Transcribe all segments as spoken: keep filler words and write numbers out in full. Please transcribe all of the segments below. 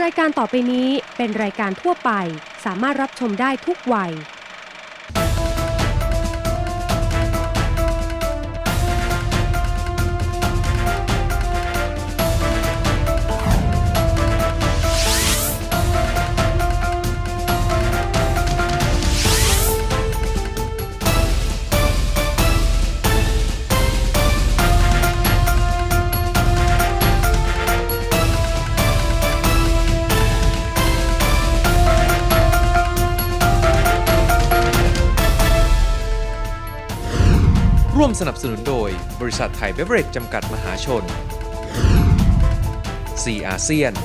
รายการต่อไปนี้เป็นรายการทั่วไปสามารถรับชมได้ทุกวัยร่วมสนับสนุนโดยบริษัทไทยเบเวอเรจจำกัดมหาชน ซี อาเซียน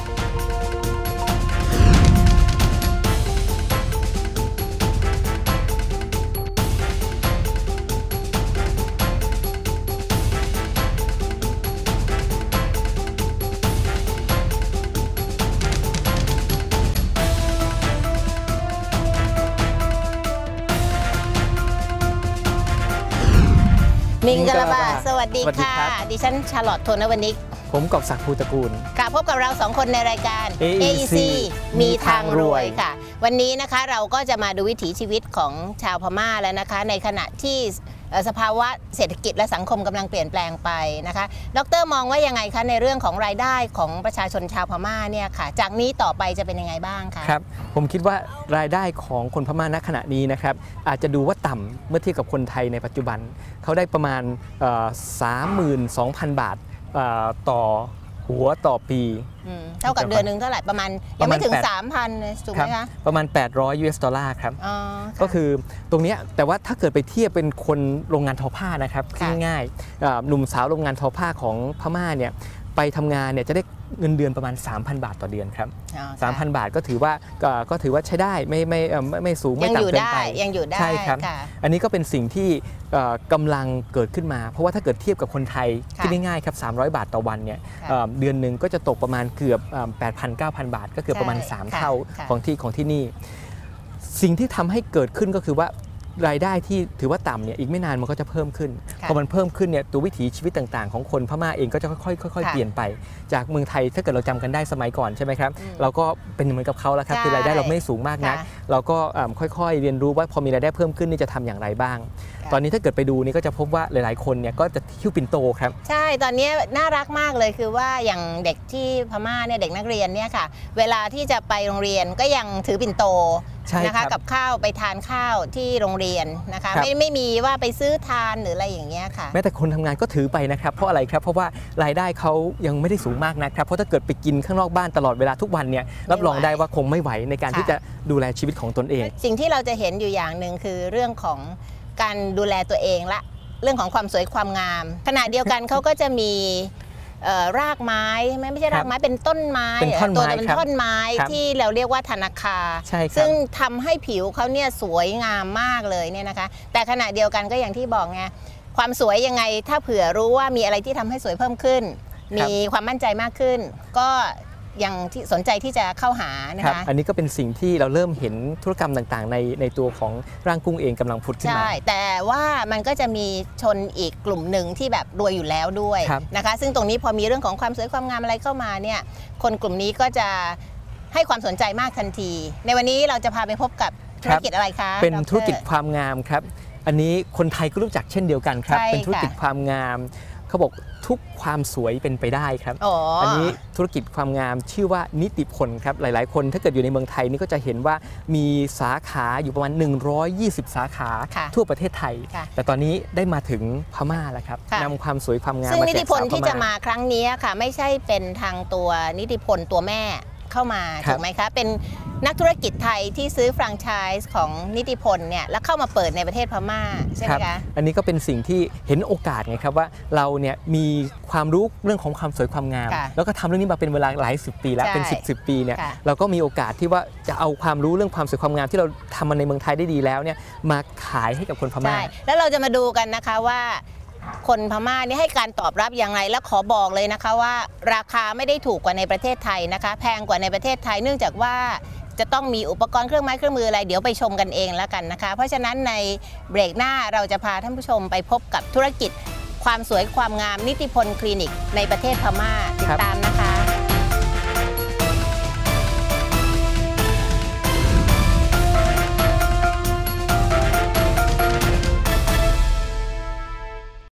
มิงกะลาบาสวัสดีค่ะดิฉันชาร์ลอตโทนวนิกผมกอบศักดิ์ภูตระกูลค่ะพบกับเราสองคนในรายการ เอ อี ซี มีทางรวยค่ะวันนี้นะคะเราก็จะมาดูวิถีชีวิตของชาวพม่าแล้วนะคะในขณะที่สภาวะเศรษฐกิจและสังคมกำลังเปลี่ยนแปลงไปนะคะดร.มองว่ายังไงคะในเรื่องของรายได้ของประชาชนชาวพม่าเนี่ยค่ะจากนี้ต่อไปจะเป็นยังไงบ้างคะครับผมคิดว่ารายได้ของคนพม่าณขณะนี้นะครับอาจจะดูว่าต่ำเมื่อเทียบกับคนไทยในปัจจุบันเขาได้ประมาณ สามหมื่นสองพัน บาทต่อหัวต่อปีเท่ากับเดือนหนึ่งเท่าไหร่ประมาณยังไม่ถึง สามพัน เลยถูกไหมคะประมาณแปดร้อย ยู เอส ดอลลาร์ครับก็คือตรงนี้แต่ว่าถ้าเกิดไปเทียบเป็นคนโรงงานทอผ้านะครับง่ายๆหนุ่มสาวโรงงานทอผ้าของพม่าเนี่ยไปทำงานเนี่ยจะได้เงินเดือนประมาณ สามพัน บาทต่อเดือนครับ สามพัน บาทก็ถือว่าก็ถือว่าใช้ได้ไม่ไม่ไม่สูงไม่ต่ำเกินไปยังอยู่ได้ใช่ครับอันนี้ก็เป็นสิ่งที่กำลังเกิดขึ้นมาเพราะว่าถ้าเกิดเทียบกับคนไทยที่ง่ายๆครับสามร้อยบาทต่อวันเนี่ยเดือนหนึ่งก็จะตกประมาณเกือบ แปดพัน เก้าพัน บาทก็เกือบประมาณสามเท่าของที่ของที่นี่สิ่งที่ทำให้เกิดขึ้นก็คือว่ารายได้ที่ถือว่าต่ำเนี่ยอีกไม่นานมันก็จะเพิ่มขึ้นพอมันเพิ่มขึ้นเนี่ยตัววิถีชีวิตต่างๆของคนพม่าเองก็จะค่อยๆค่อยๆเปลี่ยนไปจากเมืองไทยถ้าเกิดเราจำกันได้สมัยก่อนใช่ไหมครับเราก็เป็นเหมือนกับเขาแล้วครับคือรายได้เราไม่สูงมากนักเราก็ค่อยๆเรียนรู้ว่าพอมีรายได้เพิ่มขึ้นนี่จะทำอย่างไรบ้างตอนนี้ถ้าเกิดไปดูนี่ก็จะพบว่าหลายๆคนเนี่ยก็จะหิ้วปิ่นโตครับใช่ตอนนี้น่ารักมากเลยคือว่าอย่างเด็กที่พม่าเนี่ยเด็กนักเรียนเนี่ยค่ะเวลาที่จะไปโรงเรียนก็ยังถือปิ่นโตนะคะกับข้าวไปทานข้าวที่โรงเรียนนะคะไม่ไม่มีว่าไปซื้อทานหรืออะไรอย่างเงี้ยค่ะแม้แต่คนทำงานก็ถือไปนะครับเพราะอะไรครับเพราะว่ารายได้เขายังไม่ได้สูงมากนะครับเพราะถ้าเกิดไปกินข้างนอกบ้านตลอดเวลาทุกวันเนี่ยรับรองได้ว่าคงไม่ไหวในการที่จะดูแลชีวิตของตนเองสิ่งที่เราจะเห็นอยู่อย่างหนึ่งคือเรื่องของการดูแลตัวเองละเรื่องของความสวยความงามขณะเดียวกันเขาก็จะมีรากไม้ไม่ไม่ใช่รากไม้เป็นต้นไม้ตัวเป็นท่อนไม้ที่เราเรียกว่าธนาคาซึ่งทำให้ผิวเขาเนี่ยสวยงามมากเลยเนี่ยนะคะแต่ขณะเดียวกันก็อย่างที่บอกไงความสวยยังไงถ้าเผื่อรู้ว่ามีอะไรที่ทำให้สวยเพิ่มขึ้นมีความมั่นใจมากขึ้นก็ยังที่สนใจที่จะเข้าหานะคะอันนี้ก็เป็นสิ่งที่เราเริ่มเห็นธุรกรรมต่างๆในในตัวของร่างกุ้งเองกำลังผุดขึ้นมาใช่แต่ว่ามันก็จะมีชนอีกกลุ่มหนึ่งที่แบบรวยอยู่แล้วด้วยนะคะซึ่งตรงนี้พอมีเรื่องของความสวยความงามอะไรเข้ามาเนี่ยคนกลุ่มนี้ก็จะให้ความสนใจมากทันทีในวันนี้เราจะพาไปพบกับธุรกิจอะไรคะเป็นธุรกิจความงามครับอันนี้คนไทยก็รู้จักเช่นเดียวกันครับเป็นธุรกิจความงามเขาบอกทุกความสวยเป็นไปได้ครับ อ, อันนี้ธุรกิจความงามชื่อว่านิติพลครับหลายๆคนถ้าเกิดอยู่ในเมืองไทยนี่ก็จะเห็นว่ามีสาขาอยู่ประมาณหนึ่งร้อยยี่สิบสาขาทั่วประเทศไทยแต่ตอนนี้ได้มาถึงพม่าแล้วครับนำความสวยความงามซึ่งนิติพลที่จะมาครั้งนี้ค่ะไม่ใช่เป็นทางตัวนิติพลตัวแม่เข้ามาถูกไหมคะเป็นนักธุรกิจไทยที่ซื้อแฟรนไชส์ของนิติพลเนี่ยแล้วเข้ามาเปิดในประเทศพม่าใช่ไหมคะอันนี้ก็เป็นสิ่งที่เห็นโอกาสไงครับว่าเราเนี่ยมีความรู้เรื่องของความสวยความงามแล้วก็ทำเรื่องนี้มาเป็นเวลาหลายสิบปีแล้วเป็นสิบสิบปีเนี่ยเราก็มีโอกาสที่ว่าจะเอาความรู้เรื่องความสวยความงามที่เราทำมาในเมืองไทยได้ดีแล้วเนี่ยมาขายให้กับคนพม่าแล้วเราจะมาดูกันนะคะว่าคนพม่านี่ให้การตอบรับอย่างไรและขอบอกเลยนะคะว่าราคาไม่ได้ถูกกว่าในประเทศไทยนะคะแพงกว่าในประเทศไทยเนื่องจากว่าจะต้องมีอุปกรณ์เครื่องไม้เครื่องมืออะไรเดี๋ยวไปชมกันเองแล้วกันนะคะเพราะฉะนั้นในเบรกหน้าเราจะพาท่านผู้ชมไปพบกับธุรกิจความสวยความงามนิติพลคลินิกในประเทศพม่าติดตามนะคะ